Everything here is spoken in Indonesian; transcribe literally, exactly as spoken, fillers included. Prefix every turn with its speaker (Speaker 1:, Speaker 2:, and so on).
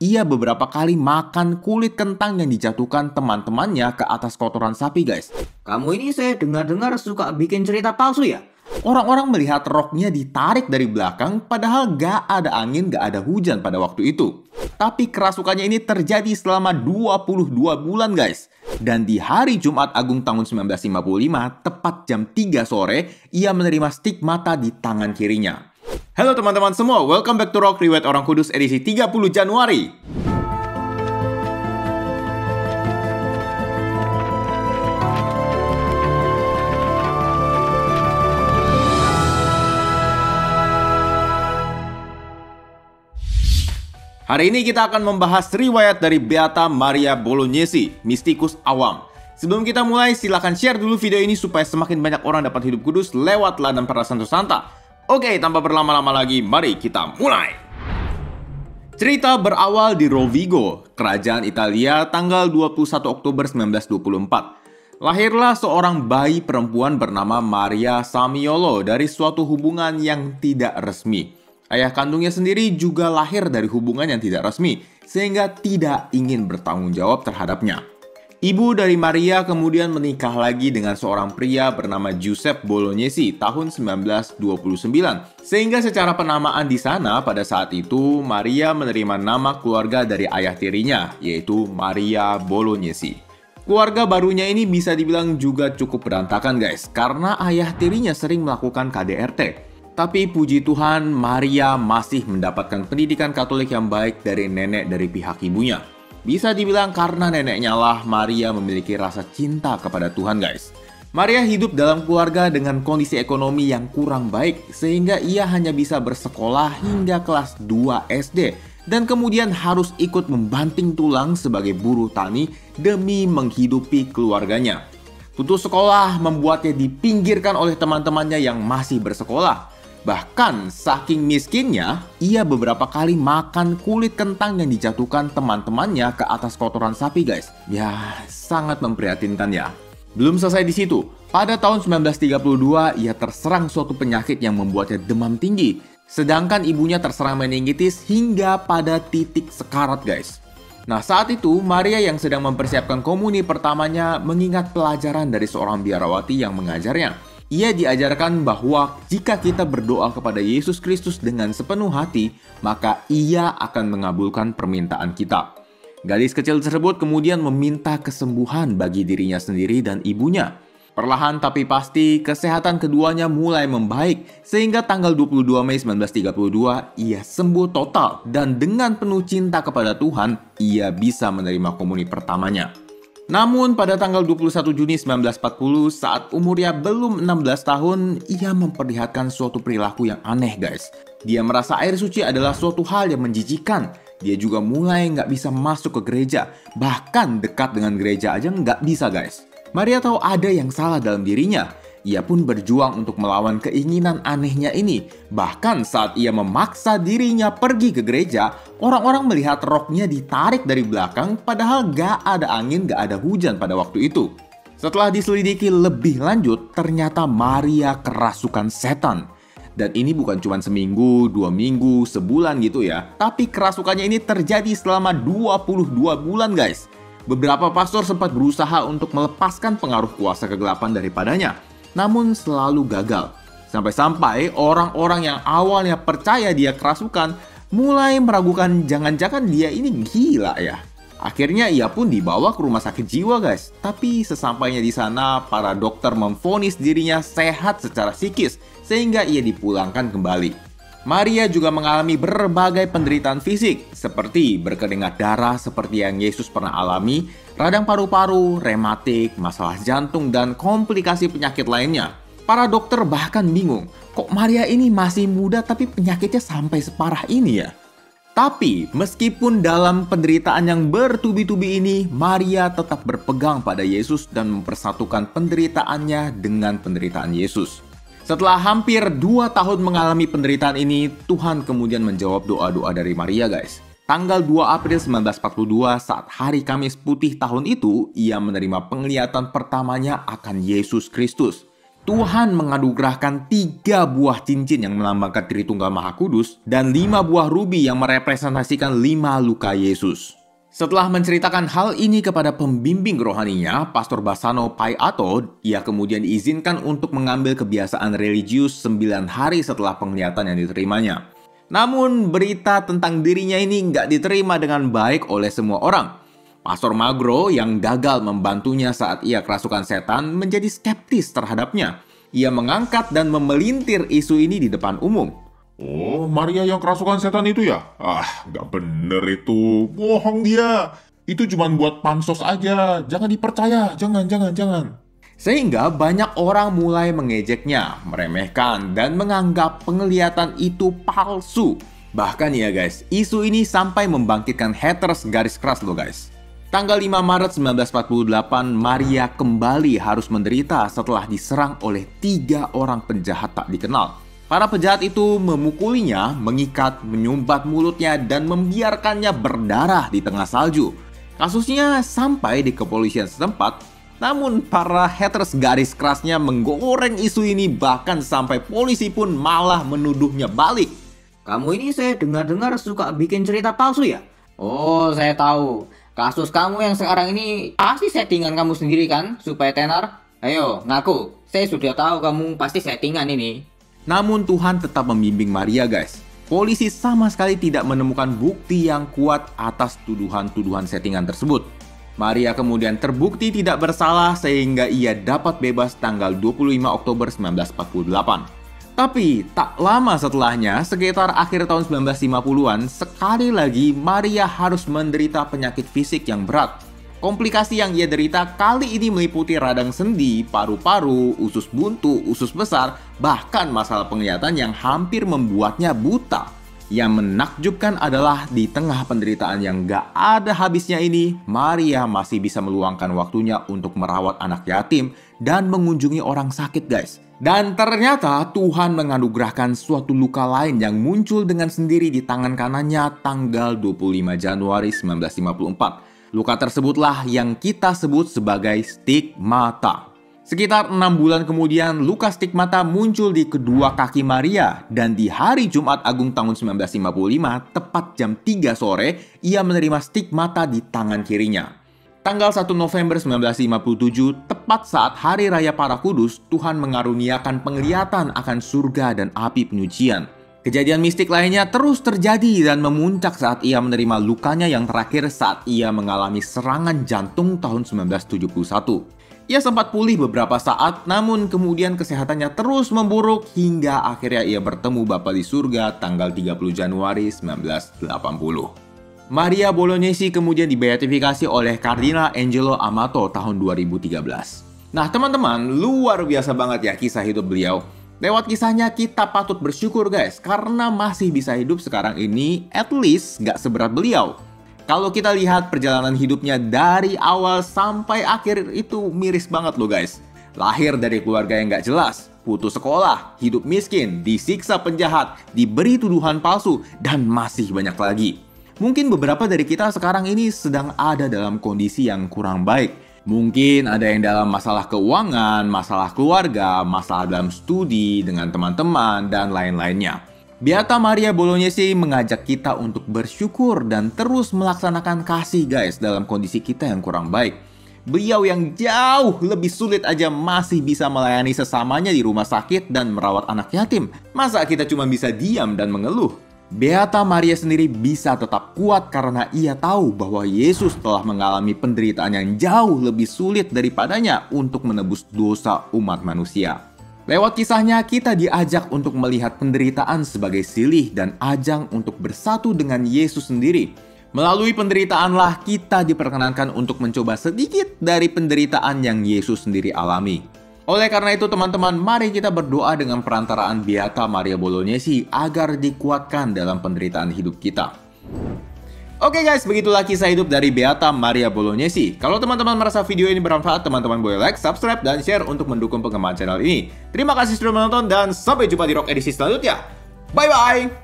Speaker 1: ia beberapa kali makan kulit kentang yang dijatuhkan teman-temannya ke atas kotoran sapi, guys.
Speaker 2: Kamu ini saya dengar-dengar suka bikin cerita palsu ya?
Speaker 1: Orang-orang melihat roknya ditarik dari belakang, padahal gak ada angin, gak ada hujan pada waktu itu. Tapi kerasukannya ini terjadi selama dua puluh dua bulan, guys. Dan di hari Jumat Agung tahun sembilan belas lima puluh lima, tepat jam tiga sore, ia menerima stigmata di tangan kirinya. Halo teman-teman semua, welcome back to Rock Riwayat Orang Kudus edisi tiga puluh Januari. Hari ini kita akan membahas riwayat dari Beata Maria Bolognesi, mistikus awam. Sebelum kita mulai, silahkan share dulu video ini supaya semakin banyak orang dapat hidup kudus lewat teladan para santo santa. Oke, tanpa berlama-lama lagi, mari kita mulai. Cerita berawal di Rovigo, kerajaan Italia, tanggal dua puluh satu Oktober seribu sembilan ratus dua puluh empat. Lahirlah seorang bayi perempuan bernama Maria Samiolo dari suatu hubungan yang tidak resmi. Ayah kandungnya sendiri juga lahir dari hubungan yang tidak resmi, sehingga tidak ingin bertanggung jawab terhadapnya. Ibu dari Maria kemudian menikah lagi dengan seorang pria bernama Giuseppe Bolognesi tahun seribu sembilan ratus dua puluh sembilan. Sehingga secara penamaan di sana pada saat itu Maria menerima nama keluarga dari ayah tirinya, yaitu Maria Bolognesi. Keluarga barunya ini bisa dibilang juga cukup berantakan, guys, karena ayah tirinya sering melakukan K D R T. Tapi puji Tuhan, Maria masih mendapatkan pendidikan Katolik yang baik dari nenek dari pihak ibunya. Bisa dibilang karena neneknya lah Maria memiliki rasa cinta kepada Tuhan, guys. Maria hidup dalam keluarga dengan kondisi ekonomi yang kurang baik, sehingga ia hanya bisa bersekolah hingga kelas dua S D. Dan kemudian harus ikut membanting tulang sebagai buruh tani demi menghidupi keluarganya. Putus sekolah membuatnya dipinggirkan oleh teman-temannya yang masih bersekolah. Bahkan saking miskinnya, ia beberapa kali makan kulit kentang yang dijatuhkan teman-temannya ke atas kotoran sapi, guys. Ya, sangat memprihatinkan ya. Belum selesai di situ. Pada tahun seribu sembilan ratus tiga puluh dua, ia terserang suatu penyakit yang membuatnya demam tinggi. Sedangkan ibunya terserang meningitis hingga pada titik sekarat, guys. Nah, saat itu Maria yang sedang mempersiapkan komuni pertamanya mengingat pelajaran dari seorang biarawati yang mengajarnya. Ia diajarkan bahwa jika kita berdoa kepada Yesus Kristus dengan sepenuh hati, maka ia akan mengabulkan permintaan kita. Gadis kecil tersebut kemudian meminta kesembuhan bagi dirinya sendiri dan ibunya. Perlahan tapi pasti, kesehatan keduanya mulai membaik, sehingga tanggal dua puluh dua Mei seribu sembilan ratus tiga puluh dua, ia sembuh total, dan dengan penuh cinta kepada Tuhan, ia bisa menerima komuni pertamanya. Namun pada tanggal dua puluh satu Juni seribu sembilan ratus empat puluh, saat umurnya belum enam belas tahun, ia memperlihatkan suatu perilaku yang aneh, guys. Dia merasa air suci adalah suatu hal yang menjijikan. Dia juga mulai nggak bisa masuk ke gereja. Bahkan dekat dengan gereja aja nggak bisa, guys. Maria tahu ada yang salah dalam dirinya. Ia pun berjuang untuk melawan keinginan anehnya ini. Bahkan saat ia memaksa dirinya pergi ke gereja, orang-orang melihat roknya ditarik dari belakang, padahal gak ada angin, gak ada hujan pada waktu itu. Setelah diselidiki lebih lanjut, ternyata Maria kerasukan setan. Dan ini bukan cuma seminggu, dua minggu, sebulan gitu ya. Tapi kerasukannya ini terjadi selama dua puluh dua bulan, guys. Beberapa pastor sempat berusaha untuk melepaskan pengaruh kuasa kegelapan daripadanya. Namun selalu gagal. Sampai-sampai orang-orang yang awalnya percaya dia kerasukan mulai meragukan jangan-jangan dia ini gila ya. Akhirnya ia pun dibawa ke rumah sakit jiwa, guys. Tapi sesampainya di sana, para dokter memvonis dirinya sehat secara psikis sehingga ia dipulangkan kembali. Maria juga mengalami berbagai penderitaan fisik seperti berkeringat darah seperti yang Yesus pernah alami, radang paru-paru, rematik, masalah jantung, dan komplikasi penyakit lainnya. Para dokter bahkan bingung, kok Maria ini masih muda tapi penyakitnya sampai separah ini ya? Tapi meskipun dalam penderitaan yang bertubi-tubi ini, Maria tetap berpegang pada Yesus dan mempersatukan penderitaannya dengan penderitaan Yesus. Setelah hampir dua tahun mengalami penderitaan ini, Tuhan kemudian menjawab doa-doa dari Maria, guys. Tanggal dua April seribu sembilan ratus empat puluh dua, saat hari Kamis Putih tahun itu, ia menerima penglihatan pertamanya akan Yesus Kristus. Tuhan menganugerahkan tiga buah cincin yang melambangkan Tritunggal Maha Kudus dan lima buah rubi yang merepresentasikan lima luka Yesus. Setelah menceritakan hal ini kepada pembimbing rohaninya, Pastor Bassano Paiato, ia kemudian diizinkan untuk mengambil kebiasaan religius sembilan hari setelah penglihatan yang diterimanya. Namun, berita tentang dirinya ini nggak diterima dengan baik oleh semua orang. Pastor Magro yang gagal membantunya saat ia kerasukan setan menjadi skeptis terhadapnya. Ia mengangkat dan memelintir isu ini di depan umum.
Speaker 3: Oh, Maria yang kerasukan setan itu ya? Ah, nggak bener itu. Bohong dia. Itu cuma buat pansos aja. Jangan dipercaya. Jangan, jangan, jangan.
Speaker 1: Sehingga banyak orang mulai mengejeknya, meremehkan, dan menganggap penglihatan itu palsu. Bahkan ya guys, isu ini sampai membangkitkan haters garis keras loh guys. Tanggal lima Maret seribu sembilan ratus empat puluh delapan, Maria kembali harus menderita setelah diserang oleh tiga orang penjahat tak dikenal. Para penjahat itu memukulinya, mengikat, menyumbat mulutnya, dan membiarkannya berdarah di tengah salju. Kasusnya sampai di kepolisian setempat, namun para haters garis kerasnya menggoreng isu ini, bahkan sampai polisi pun malah menuduhnya balik.
Speaker 2: Kamu ini saya dengar-dengar suka bikin cerita palsu ya? Oh, saya tahu. Kasus kamu yang sekarang ini pasti settingan kamu sendiri kan, supaya tenar? Ayo, ngaku. Saya sudah tahu kamu pasti settingan ini.
Speaker 1: Namun Tuhan tetap membimbing Maria guys. Polisi sama sekali tidak menemukan bukti yang kuat atas tuduhan-tuduhan settingan tersebut. Maria kemudian terbukti tidak bersalah sehingga ia dapat bebas tanggal dua puluh lima Oktober seribu sembilan ratus empat puluh delapan. Tapi tak lama setelahnya, sekitar akhir tahun seribu sembilan ratus lima puluhan, sekali lagi Maria harus menderita penyakit fisik yang berat. Komplikasi yang ia derita kali ini meliputi radang sendi, paru-paru, usus buntu, usus besar, bahkan masalah penglihatan yang hampir membuatnya buta. Yang menakjubkan adalah di tengah penderitaan yang gak ada habisnya ini, Maria masih bisa meluangkan waktunya untuk merawat anak yatim dan mengunjungi orang sakit guys. Dan ternyata Tuhan menganugerahkan suatu luka lain yang muncul dengan sendiri di tangan kanannya tanggal dua puluh lima Januari seribu sembilan ratus lima puluh empat. Luka tersebutlah yang kita sebut sebagai stigmata. Sekitar enam bulan kemudian, luka stigmata muncul di kedua kaki Maria, dan di hari Jumat Agung tahun seribu sembilan ratus lima puluh lima, tepat jam tiga sore, ia menerima stigmata di tangan kirinya. Tanggal satu November seribu sembilan ratus lima puluh tujuh, tepat saat Hari Raya Para Kudus, Tuhan mengaruniakan penglihatan akan surga dan api penyucian. Kejadian mistik lainnya terus terjadi dan memuncak saat ia menerima lukanya yang terakhir saat ia mengalami serangan jantung tahun seribu sembilan ratus tujuh puluh satu. Ia sempat pulih beberapa saat, namun kemudian kesehatannya terus memburuk hingga akhirnya ia bertemu Bapa di surga tanggal tiga puluh Januari seribu sembilan ratus delapan puluh. Maria Bolognesi kemudian dibeatifikasi oleh Kardinal Angelo Amato tahun dua ribu tiga belas. Nah teman-teman, luar biasa banget ya kisah hidup beliau. Lewat kisahnya kita patut bersyukur guys, karena masih bisa hidup sekarang ini, at least gak seberat beliau. Kalau kita lihat perjalanan hidupnya dari awal sampai akhir itu miris banget loh guys. Lahir dari keluarga yang gak jelas, putus sekolah, hidup miskin, disiksa penjahat, diberi tuduhan palsu, dan masih banyak lagi. Mungkin beberapa dari kita sekarang ini sedang ada dalam kondisi yang kurang baik. Mungkin ada yang dalam masalah keuangan, masalah keluarga, masalah dalam studi dengan teman-teman, dan lain-lainnya. Beata Maria Bolognesi mengajak kita untuk bersyukur dan terus melaksanakan kasih guys dalam kondisi kita yang kurang baik. Beliau yang jauh lebih sulit aja masih bisa melayani sesamanya di rumah sakit dan merawat anak yatim. Masa kita cuma bisa diam dan mengeluh? Beata Maria sendiri bisa tetap kuat karena ia tahu bahwa Yesus telah mengalami penderitaan yang jauh lebih sulit daripadanya untuk menebus dosa umat manusia. Lewat kisahnya, kita diajak untuk melihat penderitaan sebagai silih dan ajang untuk bersatu dengan Yesus sendiri. Melalui penderitaanlah kita diperkenankan untuk mencoba sedikit dari penderitaan yang Yesus sendiri alami. Oleh karena itu teman-teman, mari kita berdoa dengan perantaraan Beata Maria Bolognesi agar dikuatkan dalam penderitaan hidup kita. Oke guys, begitulah kisah hidup dari Beata Maria Bolognesi. Kalau teman-teman merasa video ini bermanfaat, teman-teman boleh like, subscribe, dan share untuk mendukung pengembangan channel ini. Terima kasih sudah menonton dan sampai jumpa di Rock edisi selanjutnya. Bye-bye!